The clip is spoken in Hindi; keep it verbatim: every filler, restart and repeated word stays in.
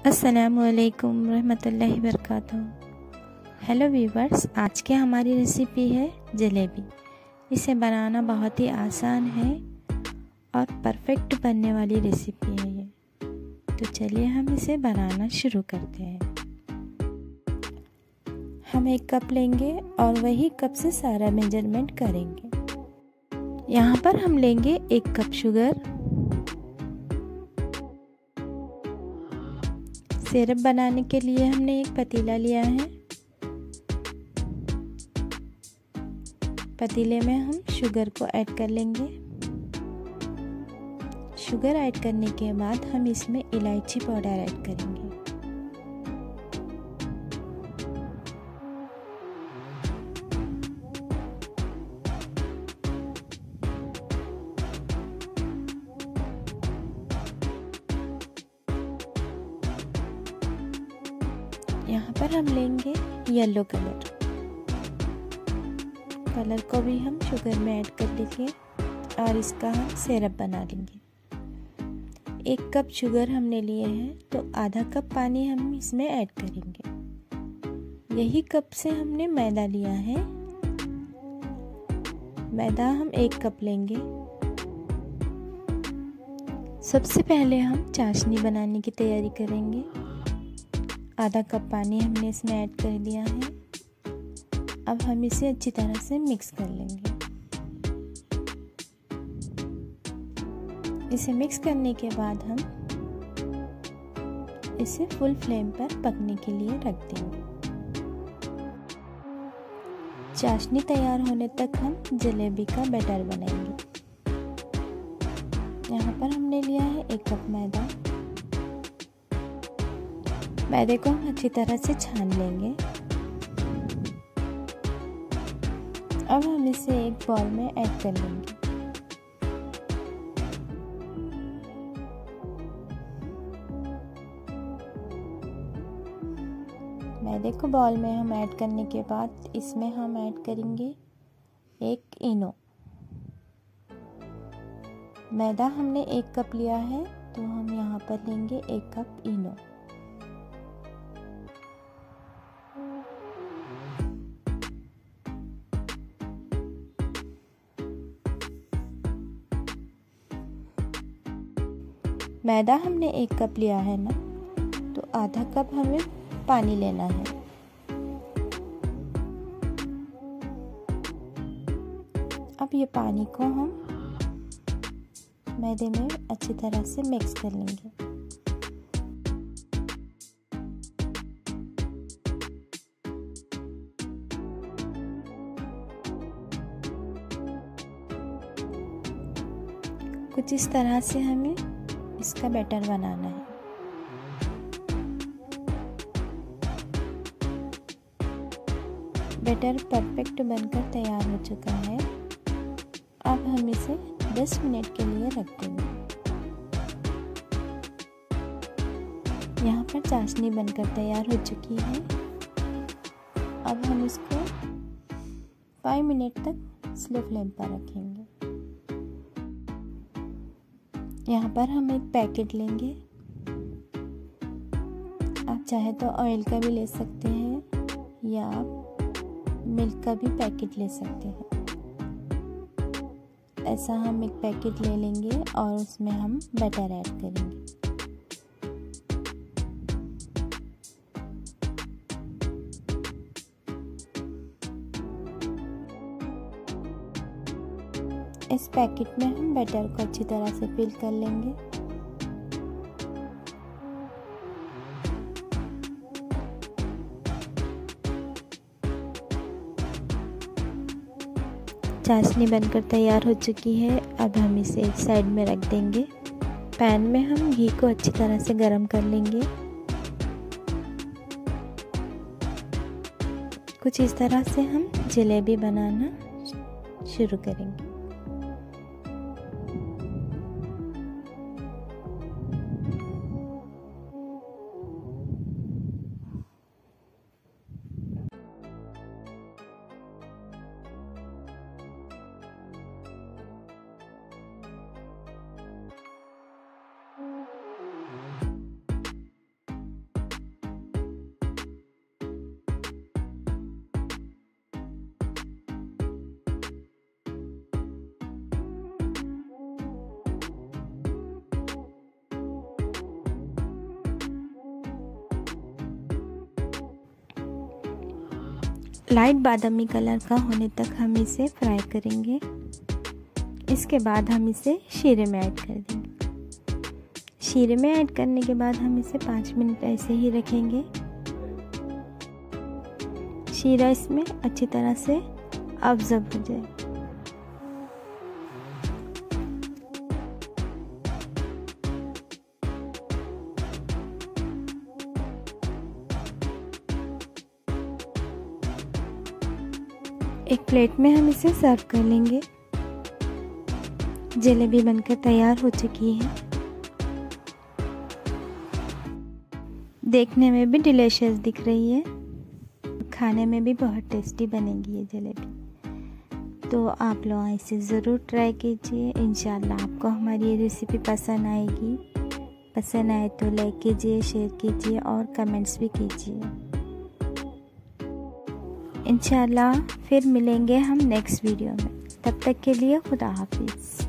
अस्सलामुअलैकुम रहमतुल्लाहि वबरकातुहू। हेलो वीवर्स, आज की हमारी रेसिपी है जलेबी। इसे बनाना बहुत ही आसान है और परफेक्ट बनने वाली रेसिपी है ये। तो चलिए हम इसे बनाना शुरू करते हैं। हम एक कप लेंगे और वही कप से सारा मेजरमेंट करेंगे। यहाँ पर हम लेंगे एक कप शुगर। सिरप बनाने के लिए हमने एक पतीला लिया है। पतीले में हम शुगर को ऐड कर लेंगे। शुगर ऐड करने के बाद हम इसमें इलायची पाउडर ऐड करेंगे। यहाँ पर हम लेंगे येलो कलर। कलर को भी हम शुगर में ऐड कर लेंगे और इसका हम सिरप बना लेंगे। एक कप शुगर हमने लिए हैं तो आधा कप पानी हम इसमें ऐड करेंगे। यही कप से हमने मैदा लिया है। मैदा हम एक कप लेंगे। सबसे पहले हम चाशनी बनाने की तैयारी करेंगे। आधा कप पानी हमने इसमें ऐड कर दिया है। अब हम इसे अच्छी तरह से मिक्स कर लेंगे। इसे मिक्स करने के बाद हम इसे फुल फ्लेम पर पकने के लिए रख देंगे। चाशनी तैयार होने तक हम जलेबी का बैटर बनाएंगे। यहाँ पर हमने लिया है एक कप मैदा। मैदे को हम अच्छी तरह से छान लेंगे। अब हम इसे एक बाउल में ऐड कर लेंगे। मैदे को बाउल में हम ऐड करने के बाद इसमें हम ऐड करेंगे एक इनो। मैदा हमने एक कप लिया है तो हम यहाँ पर लेंगे एक कप इनो। मैदा हमने एक कप लिया है ना, तो आधा कप हमें पानी लेना है। अब ये पानी को हम मैदे में अच्छी तरह से मिक्स कर लेंगे। कुछ इस तरह से हमें इसका बैटर बनाना है। बैटर परफेक्ट बनकर तैयार हो चुका है। अब हम इसे दस मिनट के लिए रख देंगे। यहाँ पर चाशनी बनकर तैयार हो चुकी है। अब हम इसको पाँच मिनट तक स्लो फ्लेम पर रखेंगे। यहाँ पर हम एक पैकेट लेंगे। आप चाहे तो ऑयल का भी ले सकते हैं या आप मिल्क का भी पैकेट ले सकते हैं। ऐसा हम एक पैकेट ले लेंगे और उसमें हम बैटर ऐड करेंगे। इस पैकेट में हम बैटर को अच्छी तरह से फिल कर लेंगे। चाशनी बनकर तैयार हो चुकी है। अब हम इसे एक साइड में रख देंगे। पैन में हम घी को अच्छी तरह से गरम कर लेंगे। कुछ इस तरह से हम जलेबी बनाना शुरू करेंगे। लाइट बादामी कलर का होने तक हम इसे फ्राई करेंगे। इसके बाद हम इसे शीरे में ऐड कर देंगे। शीरे में ऐड करने के बाद हम इसे पाँच मिनट ऐसे ही रखेंगे। शीरा इसमें अच्छी तरह से अब्जॉर्ब हो जाए। एक प्लेट में हम इसे सर्व कर लेंगे। जलेबी बनकर तैयार हो चुकी है। देखने में भी डिलीशियस दिख रही है, खाने में भी बहुत टेस्टी बनेगी ये जलेबी। तो आप लोग इसे ज़रूर ट्राई कीजिए। इंशाल्लाह आपको हमारी ये रेसिपी पसंद आएगी। पसंद आए तो लाइक कीजिए, शेयर कीजिए और कमेंट्स भी कीजिए। इंशाल्लाह फिर मिलेंगे हम नेक्स्ट वीडियो में। तब तक के लिए खुदा हाफिज़।